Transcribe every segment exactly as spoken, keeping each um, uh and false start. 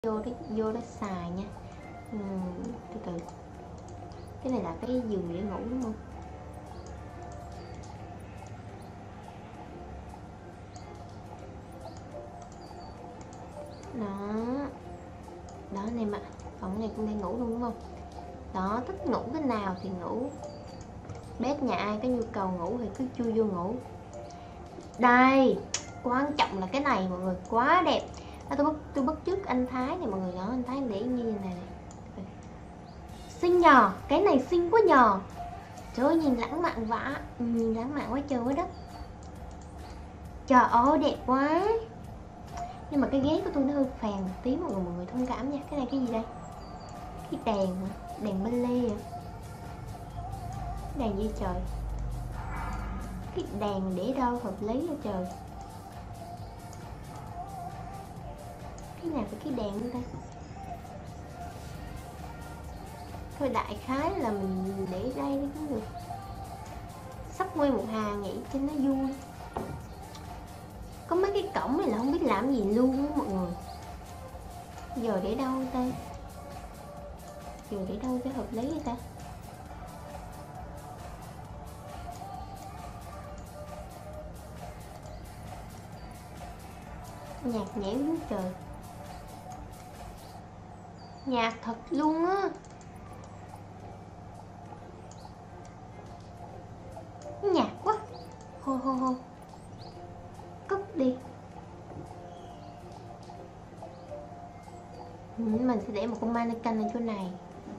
vô đó vô đó xài nha. uhm, từ từ, cái này là cái giường để ngủ đúng không? Đó đó anh em ạ, còn cái này cũng đang ngủ luôn đúng không? Đó, thích ngủ cái nào thì ngủ, bếp nhà ai có nhu cầu ngủ thì cứ chui vô ngủ. Đây, quan trọng là cái này mọi người, quá đẹp. À, tôi bắt tôi bắt chước anh Thái này mọi người, đó anh Thái để như này này, xinh nhờ, cái này xinh quá nhờ. Trời ơi, nhìn lãng mạn vả, nhìn lãng mạn quá trời quá đất. Trời ơi đẹp quá. Nhưng mà cái ghế của tôi nó hơi phèn một tí mọi người, mọi người thông cảm nha. Cái này cái gì đây? Cái đèn hả? Đèn bên lê hả? Đèn gì trời? Cái đèn để đâu hợp lý hả trời? Cái nào phải cái đèn nữa ta? Thôi đại khái là mình để đây đi cũng được. Sắp nguyên một hàng nghỉ cho nó vui. Có mấy cái cổng này là không biết làm gì luôn á mọi người. Giờ để đâu ta? Giờ để đâu cho hợp lý vậy ta? Nhạc nhẽo dưới trời. Nhạc thật luôn á. Nhạc quá. Hô hô hô. Cất đi. Ừ, mình sẽ để một con mannequin ở chỗ này.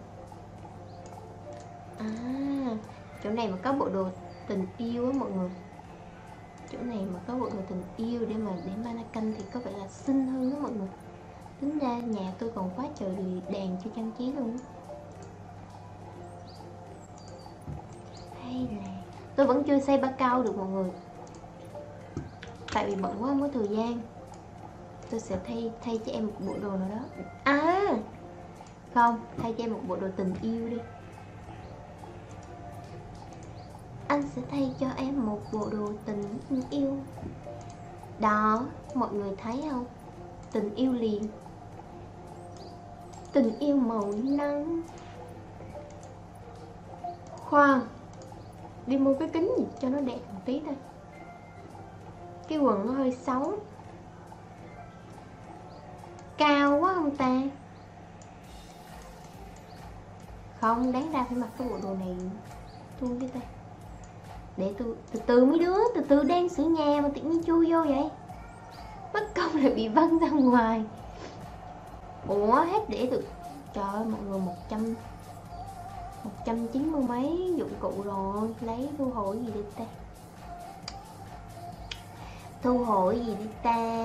À, chỗ này mà có bộ đồ tình yêu á mọi người. Chỗ này mà có bộ đồ tình yêu để mà để mannequin thì có vẻ là xinh hơn đó mọi người. Tính ra nhà tôi còn quá trời đèn cho trang trí luôn. Hay là tôi vẫn chưa xây ba cao được mọi người, tại vì bận quá không có thời gian. Tôi sẽ thay thay cho em một bộ đồ nào đó. À không, thay cho em một bộ đồ tình yêu đi. Anh sẽ thay cho em một bộ đồ tình yêu. Đó, mọi người thấy không? Tình yêu liền. Tình yêu màu nắng. Khoan, đi mua cái kính gì cho nó đẹp một tí thôi. Cái quần nó hơi xấu. Cao quá không ta? Không, đáng ra phải mặc cái bộ đồ này. Tôi cái ta. Để tôi từ từ mấy đứa, từ từ đang sửa nhà mà tự nhiên chui vô vậy. Mất công lại bị văng ra ngoài. Ủa hết để được. Trời ơi mọi người, một trăm một trăm chín mươi mấy dụng cụ rồi. Lấy thu hồi gì đi ta? Thu hồi gì đi ta?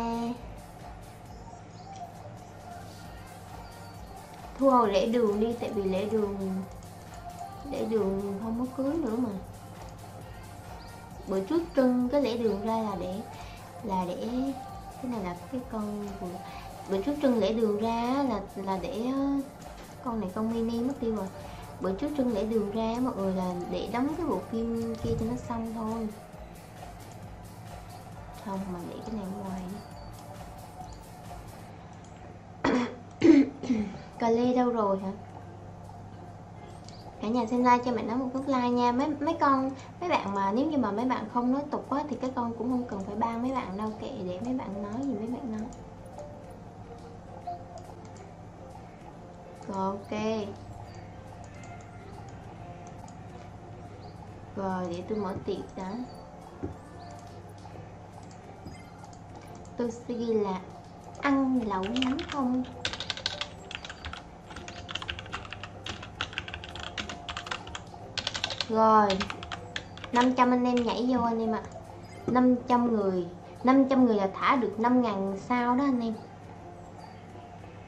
Thu hồi lễ đường đi, tại vì lễ đường lễ đường không có cưới nữa mà. Bữa trước trưng cái lễ đường ra là để là để cái này là cái con vừa bữa trước trưng lễ đường ra là là để con này con mini mất tiêu rồi. Bữa trước trưng lễ đường ra mọi người là để đóng cái bộ phim kia cho nó xong thôi. Không mà để cái này ngoài đi. Cà lê đâu rồi hả? Cả nhà xem like cho mẹ nói một nút like nha. Mấy mấy con mấy bạn mà nếu như mà mấy bạn không nói tục quá thì các con cũng không cần phải ban mấy bạn đâu, kệ để mấy bạn nói gì mấy bạn nói. Rồi ok. Rồi để tôi mở tiệc đã. Tôi sẽ ghi là ăn lẩu nấm không. Rồi năm trăm anh em nhảy vô anh em ạ. à. năm trăm người năm trăm người là thả được năm ngàn sao đó anh em.